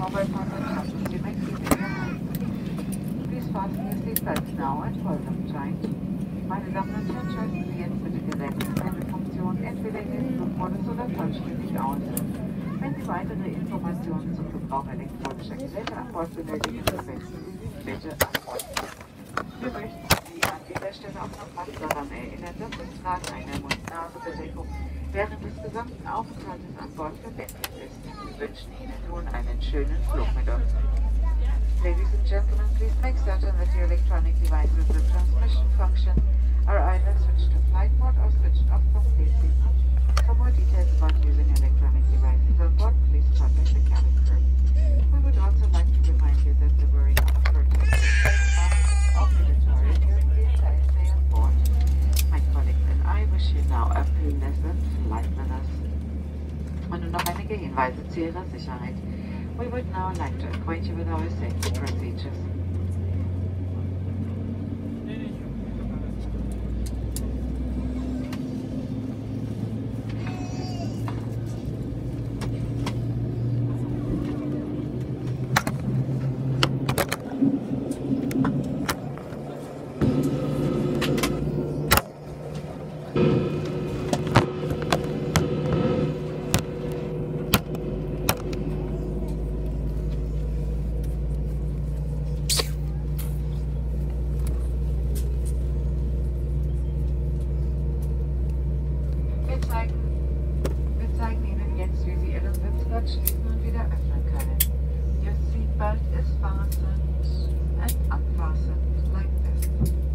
mobile phone and tablets you may keep in your hand. Please fasten your seatbelts now and hold them tight. Meine Damen und Herren, schalten Sie jetzt bitte die Gerätemeldefunktion entweder in den Flugmodus oder vollständig aus. Wenn Sie weitere Informationen zum Gebrauch elektronischer Geräte an Bord benötigen, verwenden Sie sich bitte an Bord. Wir möchten Sie an dieser Stelle auch nochmals daran erinnern, dass das Tragen einer Mund-Nase-Bedeckung während des gesamten Aufenthaltes an Bord verbindlich ist. Wir wünschen Ihnen nun einen schönen Flug mit uns. Ladies and gentlemen, please make certain that your electronic devices with transmission function are either switched to flight mode or switched off completely. For more details about using electronic devices on board, please contact the cabin crew. We would also like to remind you that the wearing of protective face masks is obligatory during the entire stay on board. My colleagues and I wish you now a pleasant flight with us. Und nun noch einige Hinweise zu Ihrer Sicherheit. We would now like to acquaint you with our safety procedures. Wir zeigen Ihnen jetzt, wie Sie Ihren Sitzgurt schließen und wieder öffnen können. Your seatbelt is fastened and unfastened like this.